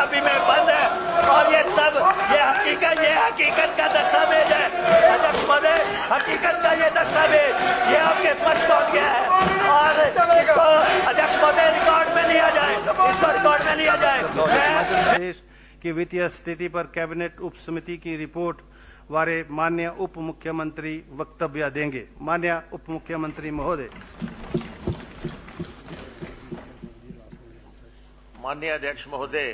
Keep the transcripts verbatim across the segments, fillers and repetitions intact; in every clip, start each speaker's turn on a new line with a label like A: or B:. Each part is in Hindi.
A: चाबी में बंद है और ये सब ये हकीकत ये हकीकत का दस्तावेज है अध्यक्ष महोदय, हकीकत का ये दस्तावेज ये आपके समक्ष पहुंच गया है और इसको अध्यक्ष महोदय रिकॉर्ड में लिया जाए, इसको रिकॉर्ड में लिया जाए।
B: देश की वित्तीय स्थिति पर कैबिनेट उप समिति की रिपोर्ट वारे माननीय उप मुख्यमंत्री वक्तव्य देंगे। माननीय उप मुख्यमंत्री महोदय।
A: माननीय अध्यक्ष महोदय,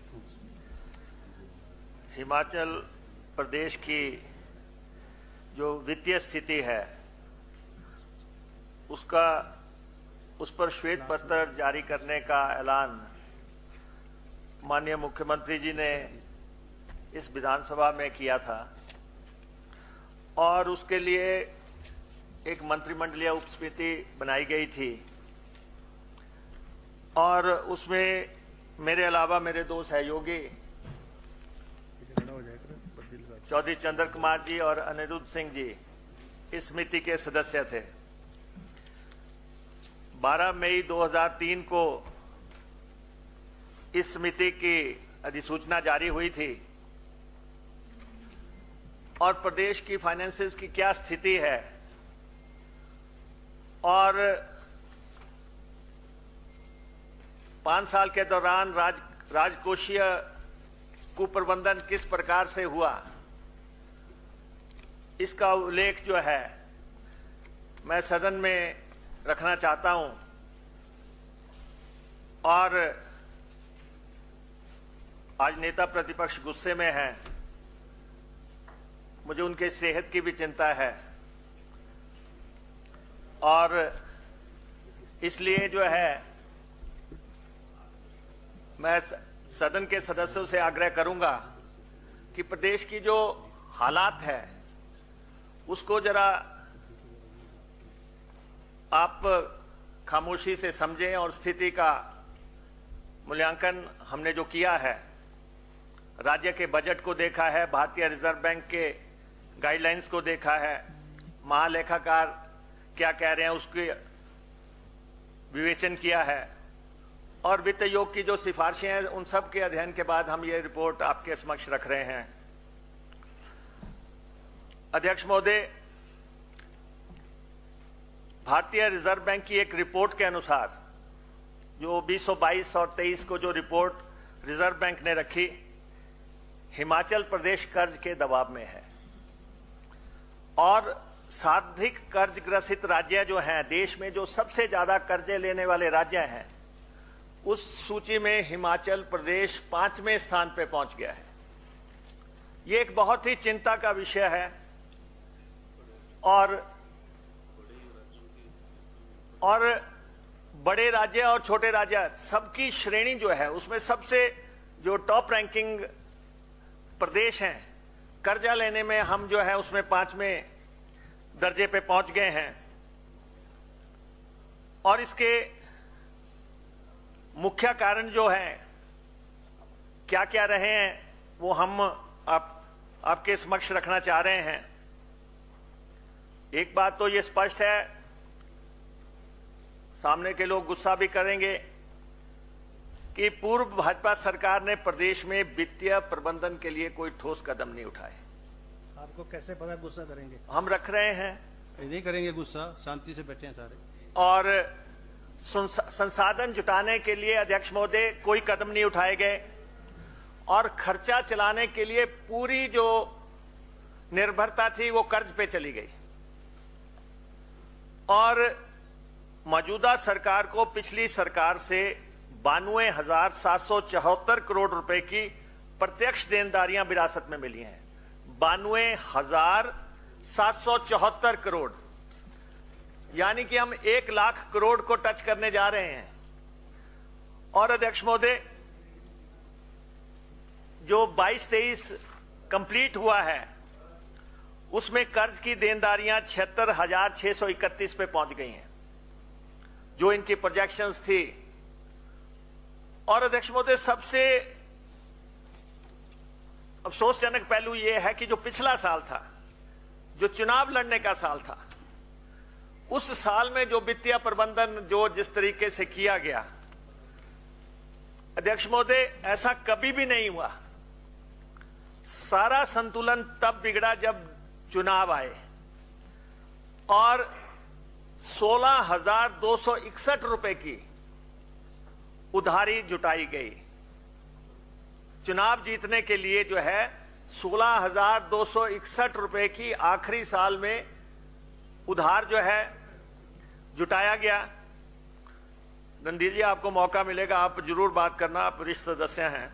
A: हिमाचल प्रदेश की जो वित्तीय स्थिति है उसका उस पर श्वेत पत्र जारी करने का ऐलान माननीय मुख्यमंत्री जी ने इस विधानसभा में किया था और उसके लिए एक मंत्रिमंडलीय उपसमिति बनाई गई थी और उसमें मेरे अलावा मेरे दो सहयोगी चौधरी चंद्र कुमार जी और अनिरुद्ध सिंह जी इस समिति के सदस्य थे। बारह मई दो हज़ार तीन को इस समिति की अधिसूचना जारी हुई थी और प्रदेश की फाइनेंसेस की क्या स्थिति है और पांच साल के दौरान राज राजकोषीय कुप्रबंधन किस प्रकार से हुआ, इसका उल्लेख जो है मैं सदन में रखना चाहता हूं और आज नेता प्रतिपक्ष गुस्से में हैं, मुझे उनके सेहत की भी चिंता है और इसलिए जो है मैं सदन के सदस्यों से आग्रह करूंगा कि प्रदेश की जो हालात है उसको जरा आप खामोशी से समझें और स्थिति का मूल्यांकन हमने जो किया है, राज्य के बजट को देखा है, भारतीय रिजर्व बैंक के गाइडलाइंस को देखा है, महालेखाकार क्या कह रहे हैं उसके विवेचन किया है और वित्त आयोग की जो सिफारिशें हैं उन सब के अध्ययन के बाद हम ये रिपोर्ट आपके समक्ष रख रहे हैं। अध्यक्ष महोदय, भारतीय रिजर्व बैंक की एक रिपोर्ट के अनुसार जो बीस सौ बाईस और तेईस को जो रिपोर्ट रिजर्व बैंक ने रखी, हिमाचल प्रदेश कर्ज के दबाव में है और सर्वाधिक कर्ज ग्रसित राज्य जो हैं, देश में जो सबसे ज्यादा कर्जे लेने वाले राज्य हैं, उस सूची में हिमाचल प्रदेश पांचवें स्थान पे पहुंच गया है। ये एक बहुत ही चिंता का विषय है और और बड़े राज्य और छोटे राज्य सबकी श्रेणी जो है उसमें सबसे जो टॉप रैंकिंग प्रदेश हैं, कर्जा लेने में हम जो है उसमें पांचवें दर्जे पे पहुंच गए हैं और इसके मुख्य कारण जो है क्या क्या रहे हैं वो हम आप आपके समक्ष रखना चाह रहे हैं। एक बात तो ये स्पष्ट है, सामने के लोग गुस्सा भी करेंगे कि पूर्व भाजपा सरकार ने प्रदेश में वित्तीय प्रबंधन के लिए कोई ठोस कदम नहीं उठाए।
B: आपको कैसे पता गुस्सा करेंगे?
A: हम रख रहे हैं।
B: नहीं करेंगे गुस्सा, शांति से बैठे हैं सारे।
A: और संसाधन जुटाने के लिए अध्यक्ष महोदय कोई कदम नहीं उठाए गए और खर्चा चलाने के लिए पूरी जो निर्भरता थी वो कर्ज पे चली गई और मौजूदा सरकार को पिछली सरकार से बानवे हजार सात सौ चौहत्तर करोड़ रुपए की प्रत्यक्ष देनदारियां विरासत में मिली हैं। बानवे हजार सात सौ चौहत्तर करोड़, यानी कि हम एक लाख करोड़ को टच करने जा रहे हैं। और अध्यक्ष महोदय, जो बाईस तेईस कंप्लीट हुआ है उसमें कर्ज की देनदारियां छिहत्तर हजार छह सौ इकतीस पे पहुंच गई हैं, जो इनकी प्रोजेक्शंस थी। और अध्यक्ष महोदय, सबसे अफसोसजनक पहलू यह है कि जो पिछला साल था, जो चुनाव लड़ने का साल था, उस साल में जो वित्तीय प्रबंधन जो जिस तरीके से किया गया अध्यक्ष महोदय, ऐसा कभी भी नहीं हुआ। सारा संतुलन तब बिगड़ा जब चुनाव आए और सोलह हजार दो सौ इकसठ रुपए की उधारी जुटाई गई। चुनाव जीतने के लिए जो है सोलह हजार दो सौ इकसठ रुपए की आखिरी साल में उधार जो है जुटाया गया। रणधीर जी, आपको मौका मिलेगा, आप जरूर बात करना, आप वरिष्ठ सदस्य हैं।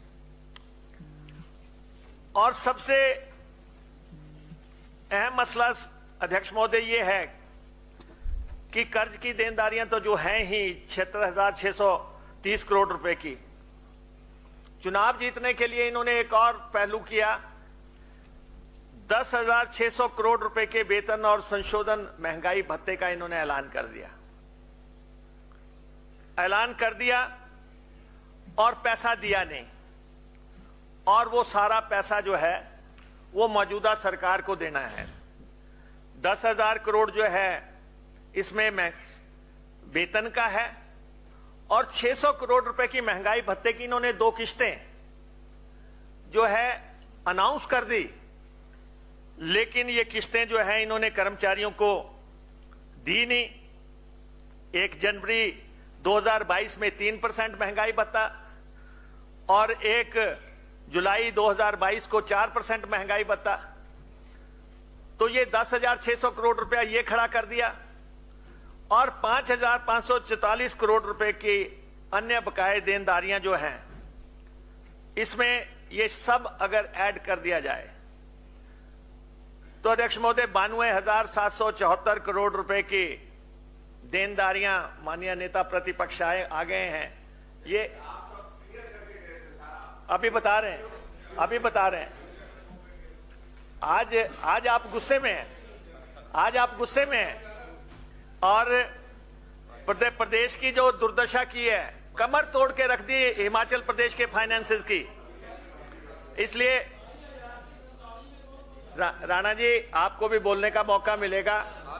A: और सबसे अहम मसला अध्यक्ष महोदय ये है कि कर्ज की देनदारियां तो जो हैं ही छिहत्तर हजार छह सौ तीस करोड़ रुपए की। चुनाव जीतने के लिए इन्होंने एक और पहलू किया, दस हजार छह सौ करोड़ रुपए के वेतन और संशोधन महंगाई भत्ते का इन्होंने ऐलान कर दिया ऐलान कर दिया और पैसा दिया नहीं। और वो सारा पैसा जो है वो मौजूदा सरकार को देना है। दस हजार करोड़ जो है इसमें वेतन का है और छह सौ करोड़ रुपए की महंगाई भत्ते की इन्होंने दो किस्तें जो है अनाउंस कर दी, लेकिन ये किस्तें जो है इन्होंने कर्मचारियों को दी नहीं। एक जनवरी दो हजार बाईस में तीन परसेंट महंगाई भत्ता और एक जुलाई दो हजार बाईस को चार परसेंट महंगाई भत्ता। तो ये दस हजार छह सौ करोड़ रुपया ये खड़ा कर दिया और पांच हजार पांच सौ चौतालीस करोड़ रुपए की अन्य बकाये देनदारियां जो हैं, इसमें ये सब अगर ऐड कर दिया जाए तो अध्यक्ष महोदय बानवे हजार सात सौ चौहत्तर करोड़ रुपए की देनदारियां माननीय नेता प्रतिपक्ष आए आ गए हैं। ये अभी बता रहे हैं अभी बता रहे हैं आज आज आप गुस्से में हैं आज आप गुस्से में हैं और प्रदेश की जो दुर्दशा की है, कमर तोड़ के रख दी हिमाचल प्रदेश के फाइनेंसेस की। इसलिए रा, राणा जी, आपको भी बोलने का मौका मिलेगा।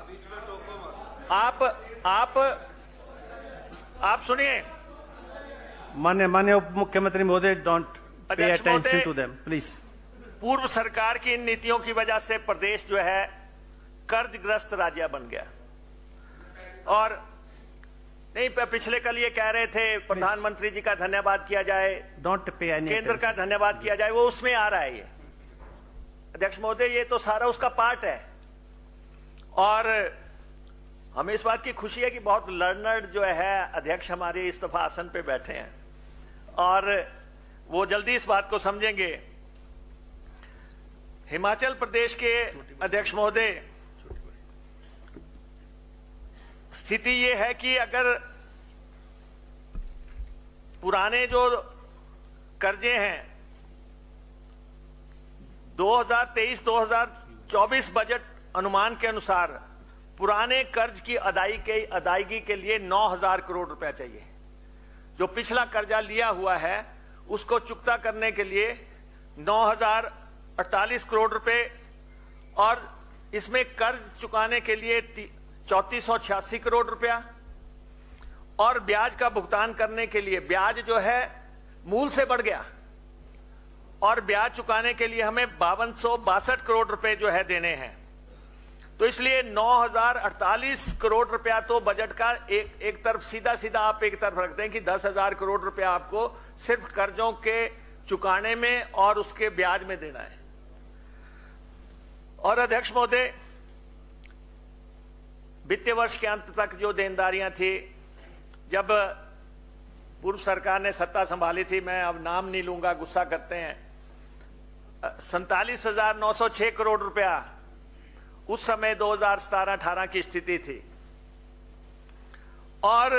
A: आप आप आप सुनिए।
B: मान्य मान्य उप मुख्यमंत्री महोदय, don't pay attention to them please.
A: पूर्व सरकार की इन नीतियों की वजह से प्रदेश जो है कर्जग्रस्त राज्य बन गया। और नहीं, पिछले कल ये कह रहे थे प्रधानमंत्री जी का धन्यवाद किया जाए,
B: डोंट पे एनी
A: केंद्र का धन्यवाद किया जाए, वो उसमें आ रहा है। ये अध्यक्ष महोदय, ये तो सारा उसका पार्ट है। और हमें इस बात की खुशी है कि बहुत लर्नर्ड जो है अध्यक्ष हमारे इस्तीफा आसन पे बैठे हैं और वो जल्दी इस बात को समझेंगे। हिमाचल प्रदेश के अध्यक्ष महोदय, स्थिति ये है कि अगर पुराने जो कर्जे हैं दो हज़ार तेईस दो हज़ार चौबीस बजट अनुमान के अनुसार पुराने कर्ज की अदायगी के अदायगी के लिए नौ हजार करोड़ रुपया चाहिए। जो पिछला कर्जा लिया हुआ है उसको चुकता करने के लिए नौ हजार अड़तालीस करोड़ रुपए और इसमें कर्ज चुकाने के लिए चौतीस सौ छियासी करोड़ रुपया और ब्याज का भुगतान करने के लिए ब्याज जो है मूल से बढ़ गया और ब्याज चुकाने के लिए हमें बावन सौ बासठ करोड़ रुपए जो है देने हैं। तो इसलिए नौ हजार अड़तालीस करोड़ रुपया तो बजट का एक एक तरफ सीधा सीधा आप एक तरफ रखते हैं कि दस हजार करोड़ रुपया आपको सिर्फ कर्जों के चुकाने में और उसके ब्याज में देना है। और अध्यक्ष महोदय, वित्तीय वर्ष के अंत तक जो देनदारियां थी, जब पूर्व सरकार ने सत्ता संभाली थी, मैं अब नाम नहीं लूंगा, गुस्सा करते हैं, सैंतालीस हजार नौ सौ छह करोड़ रुपया उस समय दो हजार सतारह अठारह की स्थिति थी। और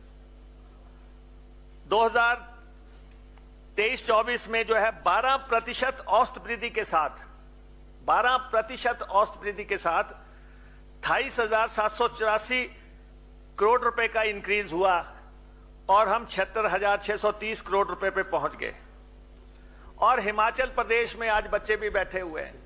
A: दो हजार तेईस चौबीस में जो है बारह प्रतिशत औसत वृद्धि के साथ बारह प्रतिशत औसत वृद्धि के साथ अट्ठाईस हजार सात सौ चौरासी करोड़ रुपए का इंक्रीज हुआ और हम छिहत्तर हजार छह सौ तीस करोड़ रुपए पे पहुंच गए। और हिमाचल प्रदेश में आज बच्चे भी बैठे हुए हैं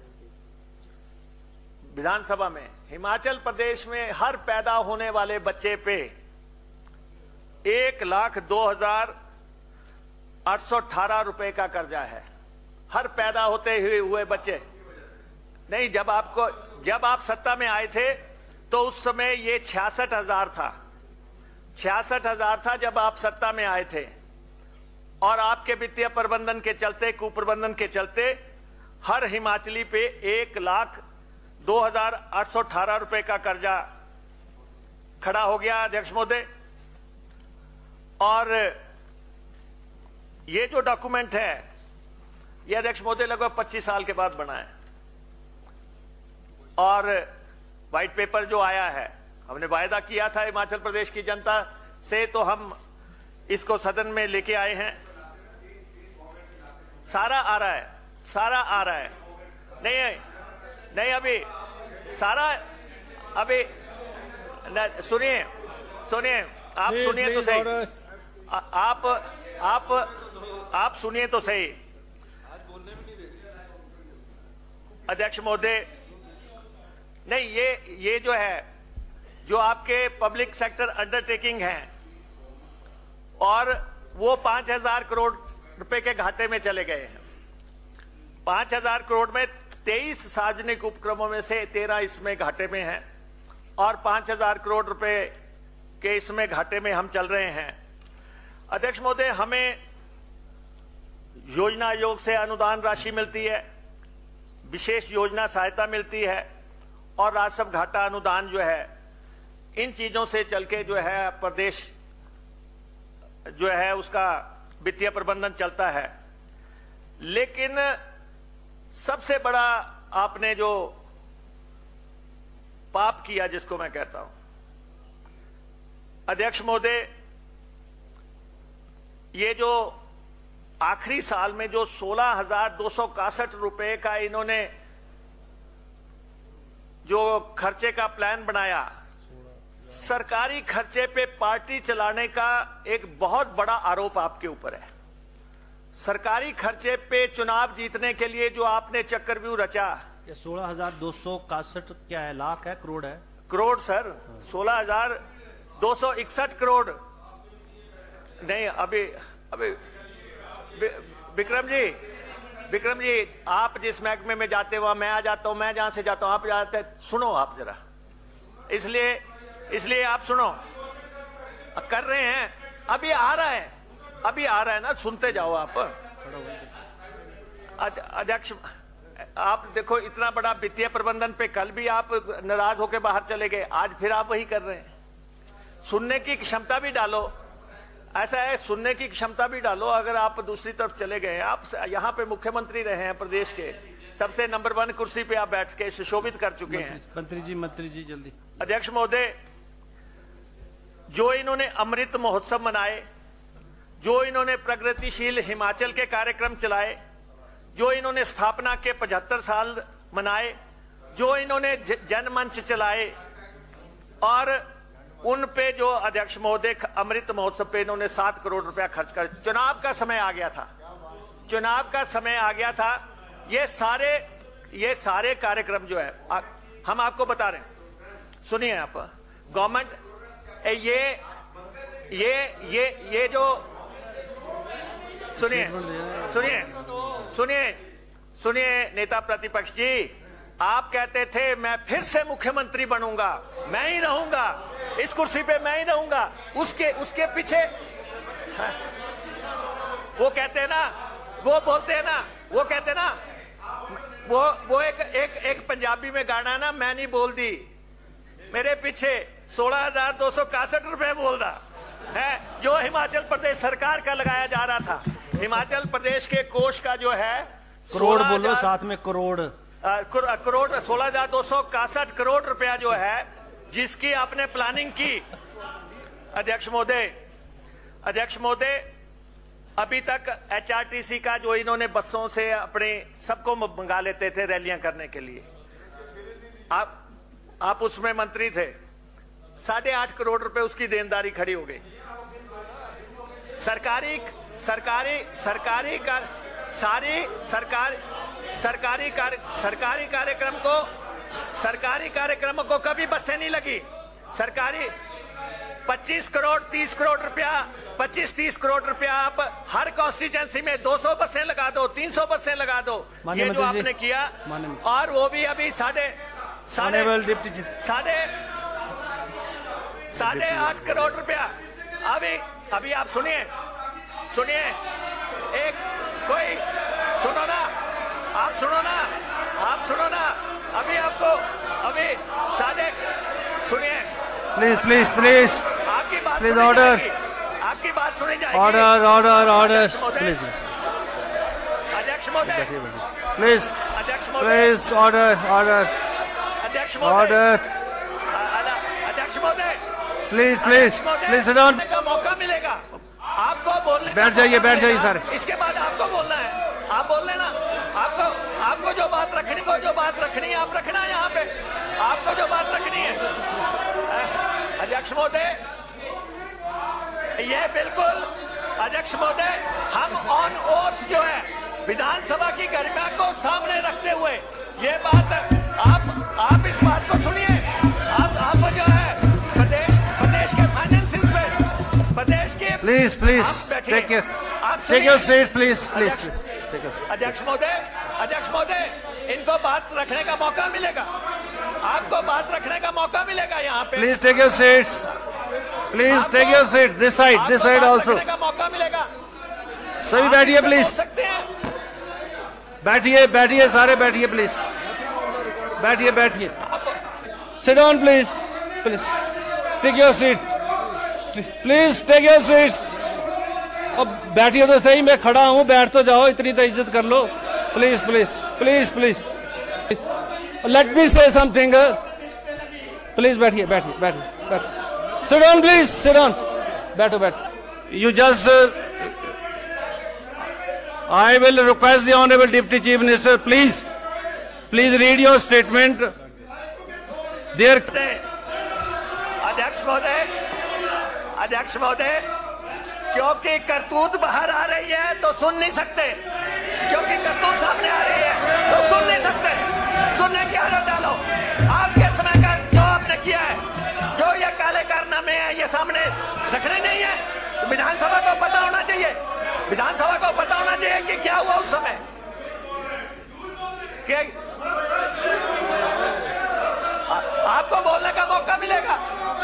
A: विधानसभा में। हिमाचल प्रदेश में हर पैदा होने वाले बच्चे पे एक लाख दो हजार आठ सौ अठारह रुपए का कर्जा है हर पैदा होते हुए हुए बच्चे। नहीं, जब आपको जब आप सत्ता में आए थे तो उस समय ये छियासठ हजार था, छियासठ हजार था जब आप सत्ता में आए थे। और आपके वित्तीय प्रबंधन के चलते, कुप्रबंधन के चलते हर हिमाचली पे एक लाख दो हजार आठ सौ अठारह रुपए का कर्जा खड़ा हो गया अध्यक्ष महोदय। और ये जो डॉक्यूमेंट है ये अध्यक्ष महोदय लगभग पच्चीस साल के बाद बना है। और व्हाइट पेपर जो आया है, हमने वायदा किया था हिमाचल प्रदेश की जनता से, तो हम इसको सदन में लेके आए हैं। सारा आ रहा है, सारा आ रहा है। नहीं नहीं अभी सारा अभी सुनिए सुनिए आप सुनिए तो सही, आ, आप आप आप सुनिए तो सही अध्यक्ष महोदय। नहीं, ये ये जो है जो आपके पब्लिक सेक्टर अंडरटेकिंग हैं और वो पांच हजार करोड़ रुपए के घाटे में चले गए हैं। पांच हजार करोड़ में तेईस सार्वजनिक उपक्रमों में से तेरह इसमें घाटे में हैं और पांच हजार करोड़ रुपए के इसमें घाटे में हम चल रहे हैं। अध्यक्ष महोदय, हमें योजना आयोग से अनुदान राशि मिलती है, विशेष योजना सहायता मिलती है और राजस्व घाटा अनुदान जो है, इन चीजों से चल के जो है प्रदेश जो है उसका वित्तीय प्रबंधन चलता है। लेकिन सबसे बड़ा आपने जो पाप किया, जिसको मैं कहता हूं अध्यक्ष महोदय, ये जो आखिरी साल में जो सोलह हजार दो सौ इकसठ रुपए का इन्होंने जो खर्चे का प्लान बनाया, सरकारी खर्चे पे पार्टी चलाने का एक बहुत बड़ा आरोप आपके ऊपर है। सरकारी खर्चे पे चुनाव जीतने के लिए जो आपने चक्रव्यूह रचा,
C: ये सोलह हजार दो सौ इकसठ क्या है, लाख है, करोड़ है?
A: करोड़ सर, सोलह हजार दो सौ इकसठ करोड़। नहीं, अभी अभी विक्रम जी विक्रम जी आप जिस महकमे में जाते हो मैं आ जाता हूं, मैं जहां से जाता हूं आप जाते, सुनो आप जरा, इसलिए इसलिए आप सुनो, कर रहे हैं, अभी आ रहा है अभी आ रहा है ना, सुनते जाओ आप। अध्यक्ष आप देखो, इतना बड़ा वित्तीय प्रबंधन पे कल भी आप नाराज होकर बाहर चले गए, आज फिर आप वही कर रहे हैं। सुनने की क्षमता भी डालो, ऐसा है, सुनने की क्षमता भी डालो। अगर आप दूसरी तरफ चले गए, आप यहाँ पे मुख्यमंत्री रहे हैं प्रदेश के, सबसे नंबर वन कुर्सी पे आप बैठ के सुशोभित कर चुके हैं।
C: मंत्री जी मंत्री जी जल्दी।
A: अध्यक्ष महोदय, जो इन्होंने अमृत महोत्सव मनाए, जो इन्होंने प्रगतिशील हिमाचल के कार्यक्रम चलाए, जो इन्होंने स्थापना के पचहत्तर साल मनाए, जो इन्होंने जनमंच चलाए, और उन पे जो अध्यक्ष महोदय अमृत महोत्सव पे इन्होंने सात करोड़ रुपया खर्च कर, चुनाव का समय आ गया था, चुनाव का समय आ गया था। ये सारे ये सारे कार्यक्रम जो है आ, हम आपको बता रहे हैं, सुनिए आप, गवर्नमेंट ये ये ये ये जो सुनिए सुनिए सुनिए सुनिए नेता प्रतिपक्ष जी, आप कहते थे मैं फिर से मुख्यमंत्री बनूंगा, मैं ही रहूंगा इस कुर्सी पे, मैं ही रहूंगा। उसके उसके पीछे वो कहते हैं ना, वो बोलते हैं ना, वो कहते हैं ना, वो वो एक एक एक पंजाबी में गाना ना, मैं नहीं बोल दी, मेरे पीछे सोलह हजार दो सौ इकसठ रुपए बोल रहा है, जो हिमाचल प्रदेश सरकार का लगाया जा रहा था। हिमाचल प्रदेश के कोष का जो है
C: करोड़ बोलो साथ में, करोड़
A: करोड़ सोलह हजार दो सौ इकसठ करोड़ रुपया जो है, जिसकी आपने प्लानिंग की। अध्यक्ष महोदय अध्यक्ष महोदय अभी तक एचआरटीसी का जो इन्होंने बसों से अपने सबको मंगा लेते थे रैलियां करने के लिए, आप आप उसमें मंत्री थे, साढ़े आठ करोड़ रुपए उसकी देनदारी खड़ी हो गई। सरकारी सरकारी सरकारी कार सारी सरकार सरकारी कार्य सरकारी कार्यक्रम को सरकारी कार्यक्रमों को कभी बसें नहीं लगी। सरकारी पच्चीस करोड़ तीस करोड़ रुपया पच्चीस तीस करोड़ रुपया आप हर कॉन्स्टिट्यूंसी में दो सौ बसें लगा दो, तीन सौ बसें लगा दो, ये जो आपने किया, और वो भी अभी साढ़े साढ़े साढ़े साढ़े आठ करोड़ रुपया। अभी अभी आप सुनिए सुनिए एक कोई सुनो ना, आप सुनो ना, आप सुनो ना, अभी आपको अभी साढ़े सुनिए
B: प्लीज प्लीज प्लीज
A: आपकी बात
B: प्लीज ऑर्डर,
A: आपकी बात सुनी जाएगी।
B: ऑर्डर ऑर्डर ऑर्डर प्लीज
A: अध्यक्ष महोदय
B: प्लीज
A: अध्यक्ष महोदय
B: प्लीज ऑर्डर ऑर्डर
A: अध्यक्ष महोदय
B: ऑर्डर
A: अध्यक्ष महोदय
B: please please please sit down.
A: का मौका मिलेगा आपको बोलने,
B: बैठ जाइए बैठ जाइए सारे।
A: इसके बाद आपको बोलना है, आप बोल लेना, आपको आपको जो बात रखनी को जो बात रखनी है आप रखना है यहाँ पे, आपको जो बात रखनी है। अध्यक्ष महोदय ये बिल्कुल अध्यक्ष महोदय हम ऑन ओथ जो है विधानसभा की गरिमा को सामने रखते हुए ये बात आप आप इस बात को सुनिए। आप आप जो है प्रदेश प्रदेश के फाइनेंसिंग पे प्रदेश के
B: please please take your take your seat please please.
A: अध्यक्ष महोदय अध्यक्ष महोदय इनको बात रखने का मौका मिलेगा, आपको बात रखने का मौका मिलेगा यहाँ पे।
B: Please take your seats, please take your seat this side this side also.
A: का मौका मिलेगा,
B: सभी बैठिए प्लीज, बैठिए बैठिए सारे बैठिए प्लीज, बैठिए बैठिए sit down please please take your seat please take your seat. अब बैठिए तो सही, मैं खड़ा हूं, बैठ तो जाओ, इतनी तो इज्जत कर लो please please please please let me say something please. बैठिए बैठिए बैठिए बैठिए sit down please sit down, बैठो बैठो। You just I will request the Honorable Deputy Chief Minister, please, please read your statement. There.
A: अध्यक्ष महोदय, अध्यक्ष महोदय, क्योंकि करतूत बाहर आ रही है तो सुन नहीं सकते, क्योंकि करतूत सामने आ रही है तो सुन नहीं सकते। सुनने की आदत डालो। आपके समय का जो आपने किया है, जो ये काले कारनामे हैं, ये सामने रखने नहीं है। तो विधानसभा को पता होना चाहिए, विधानसभा को पता होना चाहिए कि क्या हुआ उस समय। कि आ, आपको बोलने का मौका मिलेगा।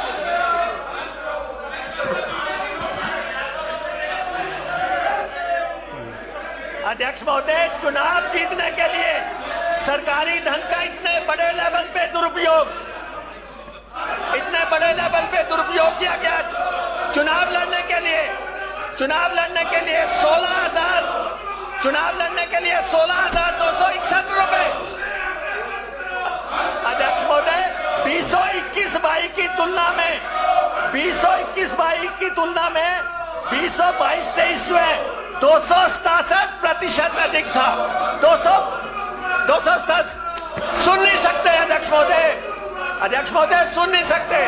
A: अध्यक्ष महोदय, चुनाव जीतने के लिए सरकारी धन का इतने बड़े लेवल पे दुरुपयोग, इतने बड़े लेवल पे दुरुपयोग किया गया। चुनाव लड़ने के लिए चुनाव लड़ने के लिए सोलह हजार चुनाव लड़ने के लिए सोलह हजार दो सौ इकसठ रुपए। अध्यक्ष महोदय, बीस सौ इक्कीस बाई की तुलना में बीस सौ इक्कीस बाई की तुलना में बीस सौ बाईस तेईस में दो सौ सतासठ प्रतिशत अधिक था। दो सौ दो सौ सतासठ सुन नहीं सकते अध्यक्ष महोदय, अध्यक्ष महोदय सुन नहीं सकते।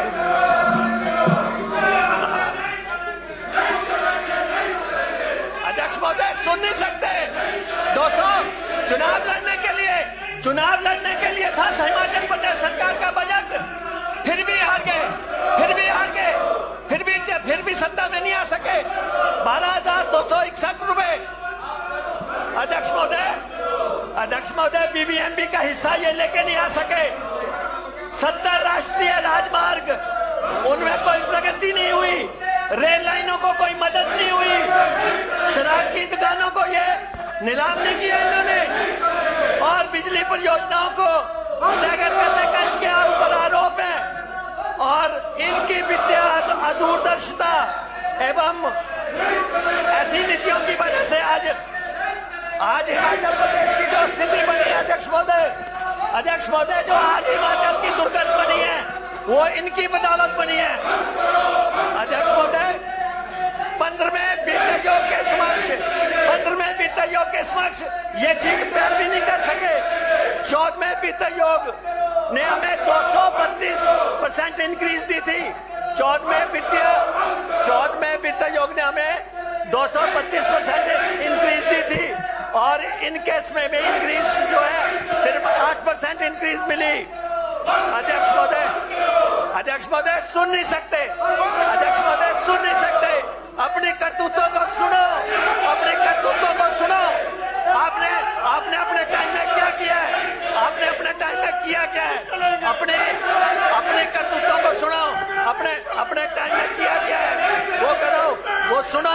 A: अध्यक्ष महोदय सुन नहीं सकते। दो सौ चुनाव लड़ने के लिए चुनाव लड़ने के लिए था हिमाचल प्रदेश सरकार का बजट, फिर भी हार गए, फिर भी हार गए, फिर भी फिर भी सत्ता में नहीं आ सके। बारह हजार दो सौ इकसठ रुपए। अध्यक्ष महोदय अध्यक्ष महोदय बीबीएमबी का हिस्सा ये लेके नहीं आ सके। सत्तर राष्ट्रीय राजमार्ग, उनमें कोई प्रगति नहीं हुई, रेल लाइनों को कोई मदद नहीं हुई, शराब की दुकानों को ये नीलाम नहीं किया इन्होंने, और बिजली परियोजनाओं को स्टैगर करने का इनके ऊपर आरोप है। और इनकी वित्तीय अदूरदर्शिता एवं ऐसी नीतियों की वजह से आज आज हिमाचल प्रदेश की जो स्थिति बनी है अध्यक्ष महोदय अध्यक्ष महोदय जो आज हिमाचल की दुर्गत बनी है वो इनकी बदौलत बनी है। अध्यक्ष महोदय, पंद्रहवें वित्त आयोग के समक्ष पंद्रहवें वित्त आयोग के समक्ष ये ठीक पैरवी नहीं कर सके। चौदहवें वित्त आयोग ने हमें दो सौ बत्तीस परसेंट इंक्रीज दी थी। चौदहवें वित्तीय चौदहवें वित्त आयोग ने हमें दो सौ बत्तीस परसेंट इंक्रीज दी थी, और इन केस में भी इंक्रीज जो है सिर्फ आठ परसेंट इंक्रीज मिली। अध्यक्ष महोदय, अध्यक्ष महोदय सुन नहीं सकते, अध्यक्ष महोदय सुन नहीं सकते। अपनी करतूतों को सुनो, अपनी करतूतों को सुनो। आपने आपने अपने टाइम में क्या किया है? आपने अपने टाइम में किया क्या है? अपने अपनी करतूतों को सुनो, अपने अपने टाइम में किया क्या है वो करो, वो सुनो,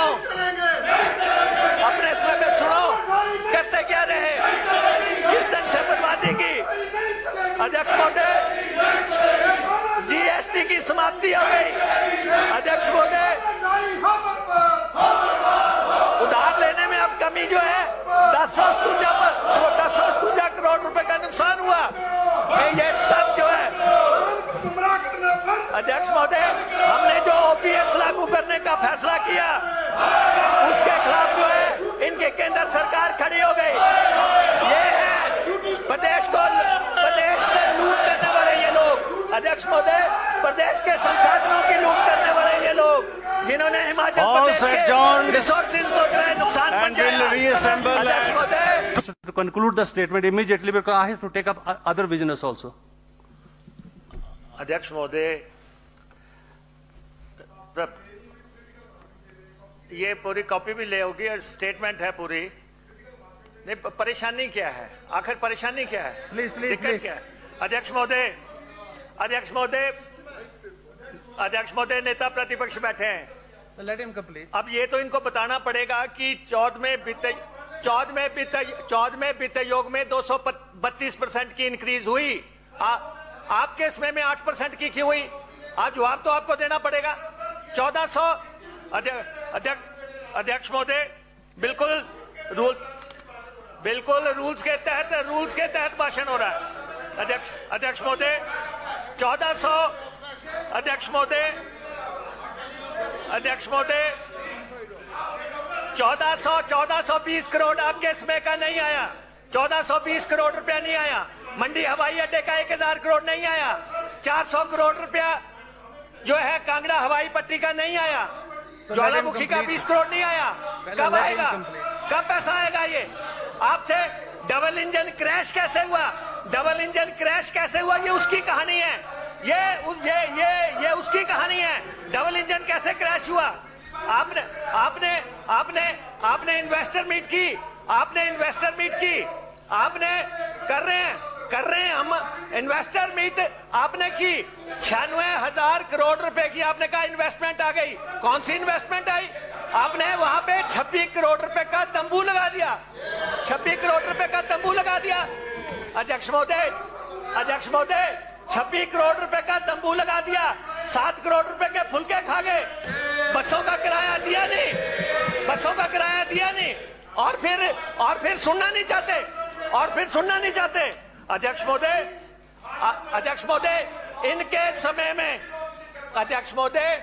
A: अपने समय में सुनो, करते क्या रहे, किस ढंग से बर्बादी की। अध्यक्ष महोदय, जीएसटी की समाप्ति हो गई। अध्यक्ष महोदय, उधार लेने में अब कमी जो है दस सौ स्तुजा पर दस सौ स्तुजा करोड़ रुपए का नुकसान हुआ। ये सब जो है अध्यक्ष महोदय, हमने जो ओपीएस लागू करने का फैसला किया उसके खिलाफ जो है इनके केंद्र सरकार खड़ी हो गई। ये है प्रदेश को प्रदेश से लूट करने वाले ये लोग। अध्यक्ष महोदय, प्रदेश के संसाधनों की लूट करने वाले ये लोग जिन्होंने हिमाचल प्रदेश के रिसोर्सेज को जो है नुकसान पहुंचाया। अध्यक्ष महोदय,
C: To conclude the statement immediately because I have to take up other business also.
A: अध्यक्ष महोदय, ये पूरी कॉपी भी ले होगी और स्टेटमेंट है पूरी। नहीं, परेशानी क्या है? आखिर परेशानी क्या है?
C: प्लीज प्लीज
A: दिक्कत क्या है? अध्यक्ष महोदय, अध्यक्ष महोदय, अध्यक्ष महोदय, नेता प्रतिपक्ष बैठे हैं।
C: Let him complete.
A: अब ये तो इनको बताना पड़ेगा कि चौदहवें वित्त चौदहवें वित्त चौदहवें वित्त योग में दो सौ बत्तीस परसेंट की इंक्रीज हुई। आ, आपके समय में आठ परसेंट की क्यों हुई? आप जवाब तो आपको देना पड़ेगा। चौदह सौ अध्यक्ष अध्यक्ष महोदय, बिल्कुल रूल बिल्कुल रूल्स के तहत रूल्स के तहत भाषण हो रहा है। अध्यक्ष अध्यक्ष महोदय, चौदह सौ अध्यक्ष महोदय अध्यक्ष महोदय चौदह सौ चौदह सौ बीस करोड़ आपके समय का नहीं आया। चौदह सौ बीस करोड़ रुपया नहीं आया। मंडी हवाई अड्डे का एक हजार करोड़ नहीं आया। चार सौ करोड़ रुपया जो है कांगड़ा हवाई पट्टी का नहीं आया। ज्वालामुखी का बीस करोड़ नहीं आया। कब आएगा? कब पैसा आएगा? ये आप थे। डबल इंजन क्रैश कैसे हुआ? डबल इंजन क्रैश कैसे हुआ? ये उसकी कहानी है। ये उस ये ये ये उसकी कहानी है। डबल इंजन कैसे क्रैश हुआ? आपने आपने आपने आपने इन्वेस्टर मीट की आपने इन्वेस्टर मीट की आपने कर रहे हैं कर रहे हैं हम इन्वेस्टर मीट आपने की। छियानवे हजार करोड़ रुपए की आपने कहा इन्वेस्टमेंट आ गई। कौन सी इन्वेस्टमेंट आई? आपने वहां पे छब्बीस करोड़ रुपए का तंबू लगा दिया। छब्बीस करोड़ रुपए का तंबू लगा दिया। अध्यक्ष महोदय अध्यक्ष महोदय छब्बीस करोड़ रुपए का तंबू लगा दिया। सात करोड़ रुपए के फुलके खा गए। बसों का किराया दिया नहीं बसों का किराया दिया नहीं और फिर और फिर सुनना नहीं चाहते और फिर सुनना नहीं चाहते। अध्यक्ष महोदय अध्यक्ष महोदय इनके समय में अध्यक्ष महोदय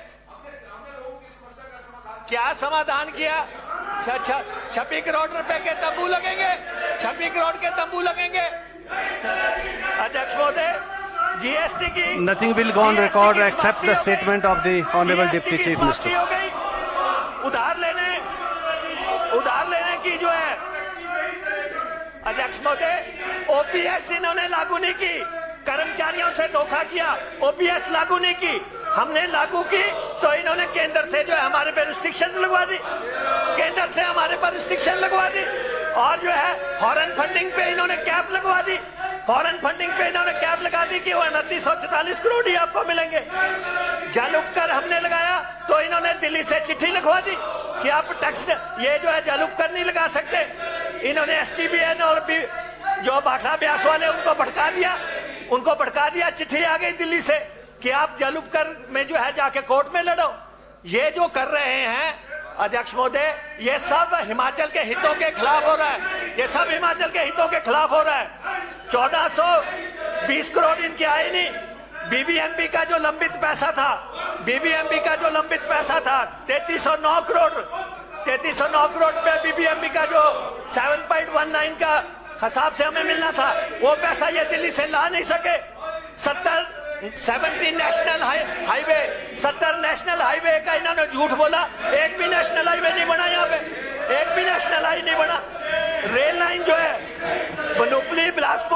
A: क्या समाधान किया? छब्बीस करोड़ रुपए के तंबू लगेंगे। छब्बीस करोड़ के तंबू लगेंगे। अध्यक्ष महोदय जीएसटी की
C: Nothing will go on record except the statement of the Honorable Deputy Chief Minister.
A: हो गई। उधार लेने उधार लेने की जो है अध्यक्ष महोदय ओपीएस इन्होंने लागू नहीं की। कर्मचारियों से धोखा किया। ओपीएस लागू नहीं की। हमने लागू की तो इन्होंने केंद्र से जो है हमारे पे रिस्ट्रिक्शन लगवा दी। केंद्र से हमारे पर रिस्ट्रिक्शन लगवा दी और जो है फॉरेन फंडिंग पे इन्होंने कैप लगवा दी। फॉरेन फंडिंग पे इन्होंने कैप लगा दी कि वो उनतीस सौ चौतालीस करोड़ ही आपको मिलेंगे। जल उपकर हमने लगाया तो इन्होंने दिल्ली से चिट्ठी लिखवा दी कि आप टैक्स ये जो है जल उपकर नहीं लगा सकते। इन्होंने एसटीबीएन और भी जो भाखड़ा ब्यास वाले उनको भड़का दिया उनको भड़का दिया। चिट्ठी आ गई दिल्ली से कि आप जल उपकर में जो है जाके कोर्ट में लड़ो। ये जो कर रहे हैं अध्यक्ष महोदय ये सब हिमाचल के हितों के खिलाफ हो रहा है। ये सब हिमाचल के हितों के खिलाफ हो रहा है। चौदह सौ बीस करोड़ इनके आए नहीं। बीबीएमबी का जो लंबित पैसा था बीबीएमबी का जो लंबित पैसा था तैतीस सौ नौ करोड़ तैतीस सौ नौ करोड़ रुपया बीबीएमबी का जो सात पॉइंट एक नौ का हिसाब से हमें मिलना था वो पैसा ये दिल्ली से ला नहीं सके। सत्तर सत्रह नेशनल हाईवे सत्तर नेशनल हाईवे का इन्होंने झूठ बोला। एक भी नेशनल हाईवे नहीं बना। यहाँ पे एक भी नेशनल हाईवे नहीं बना। रेल लाइन जो है बनोपली बिलासपुर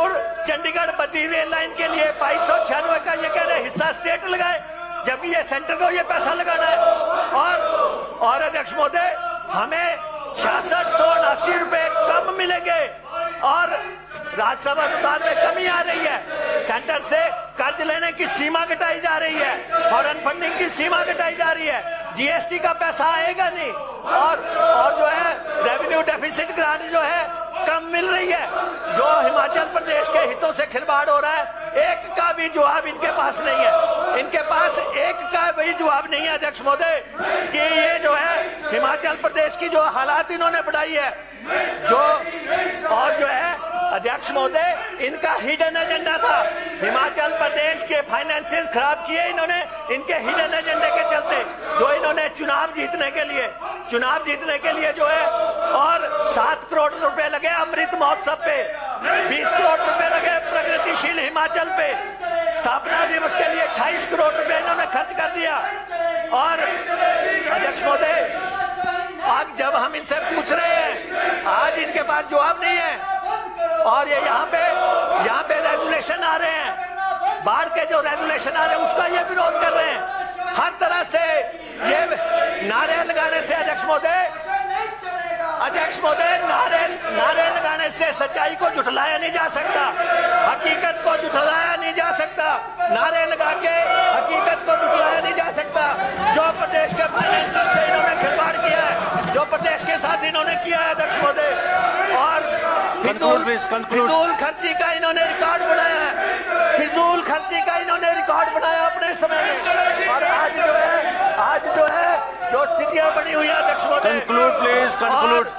A: चंडीगढ़ बद्दी रेल लाइन के लिए बाईस सौ छियानवे का ये कह रहे हिस्सा स्टेट लगाए, जबकि ये सेंटर को ये पैसा लगाना है। और और अध्यक्ष महोदय, हमें छियासठ सौ उनासी रुपए कम मिलेंगे और राज्यसभा अनुदान में कमी आ रही है। सेंटर से कर्ज लेने की सीमा घटाई जा रही है, फॉरेन फंडिंग की सीमा घटाई जा रही है, जीएसटी का पैसा आएगा नहीं और और जो है रेवेन्यू डेफिसिट ग्रांट जो है कम मिल रही है। जो हिमाचल प्रदेश के हितों से खिलवाड़ हो रहा है, एक का भी जवाब इनके पास नहीं है। इनके पास एक का भी जवाब नहीं है अध्यक्ष महोदय कि ये जो है हिमाचल प्रदेश की जो हालात इन्होंने बढ़ाई है, जो और जो है अध्यक्ष महोदय, इनका हिडन एजेंडा था। हिमाचल प्रदेश के फाइनेंसेस खराब किए इन्होंने, इनके हिडन एजेंडे के चलते, जो इन्होंने चुनाव जीतने के लिए चुनाव जीतने के लिए जो है और सात करोड़ रुपए लगे अमृत महोत्सव पे, बीस करोड़ रुपए लगे प्रगतिशील हिमाचल पे, स्थापना दिवस के लिए अट्ठाईस करोड़ रुपए इन्होंने खर्च कर दिया। और अध्यक्ष महोदय, आज जब हम इनसे पूछ रहे हैं, आज इनके पास जवाब नहीं है और ये यहाँ पे यहाँ पे रेगुलेशन आ रहे हैं, बाढ़ के जो रेगुलेशन आ रहे हैं उसका ये विरोध कर रहे हैं। हर तरह से ये नारे लगाने से अध्यक्ष महोदय अध्यक्ष महोदय नारे नारे लगाने से सच्चाई को झुठलाया नहीं जा सकता, हकीकत को झुठलाया नहीं जा सकता, नारे लगा के हकीकत को झुठलाया नहीं जा सकता। जो प्रदेश के फाइनेंस से इन्होंने खिलवाड़ किया है, जो प्रदेश के साथ इन्होंने किया है अध्यक्ष महोदय, और फिजूल फिजूल खर्ची का इन्होंने रिकॉर्ड बनाया है, फिजूल खर्ची का इन्होंने रिकॉर्ड बनाया अपने समय में। और आज जो है आज जो है जो स्थितियां बनी हुई है अध्यक्ष महोदय,
C: कंक्लूड प्लीज, कंक्लूड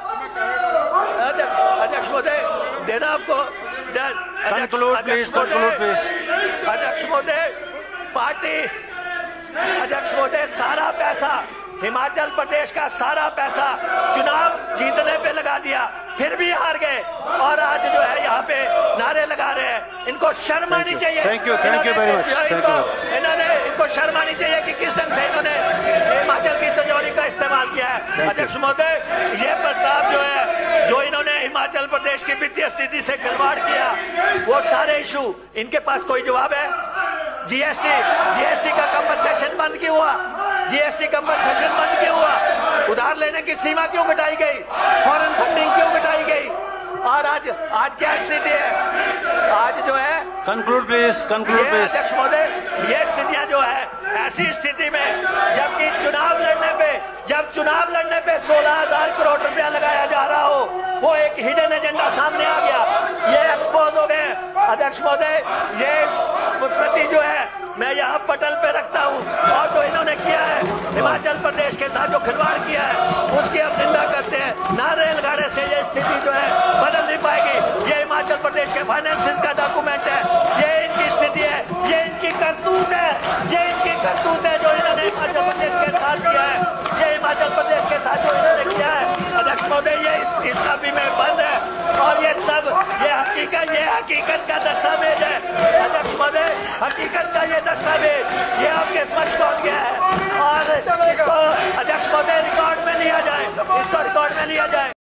A: अध्यक्ष महोदय, देना आपको
C: कंक्लूड प्लीज, कंक्लूड प्लीज।
A: अध्यक्ष महोदय, पार्टी अध्यक्ष महोदय, सारा पैसा हिमाचल प्रदेश का सारा पैसा चुनाव जीतने पे लगा दिया, फिर भी हार गए और आज जो है यहाँ पे नारे लगा रहे हैं। इनको शर्म आनी चाहिए।
C: Thank you, thank you very much.
A: इन्होंने इनको शर्म आनी चाहिए कि किस ढंग से इन्होंने हिमाचल की तिजोरी का इस्तेमाल किया है। अध्यक्ष महोदय, ये प्रस्ताव जो है, जो इन्होंने हिमाचल प्रदेश की वित्तीय स्थिति से खिलवाड़ किया, वो सारे इशू इनके पास कोई जवाब है? जीएसटी जीएसटी का कंपनसेशन बंद क्यों हुआ? जीएसटी कंपनसेशन बंद क्यों हुआ? उधार लेने की सीमा क्यों घटाई गई? फॉरेन फंडिंग क्यों घटाई गई? और आज आज क्या स्थिति है? आज जो है
C: कंक्लूड प्लीज, कंक्लूड प्लीज।
A: अध्यक्ष महोदय, ये स्थितियां जो है, ऐसी स्थिति में जबकि चुनाव लड़ने पे जब चुनाव लड़ने पे सोलह हजार करोड़ रुपया लगाया जा रहा हो, वो एक हिडन एजेंडा सामने आ गया, ये एक्सपोज हो गए। अध्यक्ष महोदय, ये प्रति जो है मैं यहाँ पटल पे रखता हूँ और जो इन्होंने किया है हिमाचल प्रदेश के साथ जो खिलवाड़ किया है उसकी हम निंदा करते हैं। नारे लगाने से ये स्थिति जो है बदल नहीं पाएगी। ये हिमाचल प्रदेश के फाइनेंसिस का डॉक्यूमेंट है, ये इनकी स्थिति है, ये इनकी करतूत है, ये इनकी करतूत है जो इन्होंने हिमाचल प्रदेश के साथ किया है, ये हिमाचल प्रदेश के साथ जो इन्होंने किया है। अध्यक्ष महोदय, ये इस, इसका भी में बंद है और ये सब ये हकीकत ये हकीकत का दस्तावेज है। अध्यक्ष महोदय, हकीकत का ये दस्तावेज ये आपके समक्ष पहुंच गया है और इसको अध्यक्ष महोदय रिकॉर्ड में लिया जाए, इसको रिकॉर्ड में लिया जाए।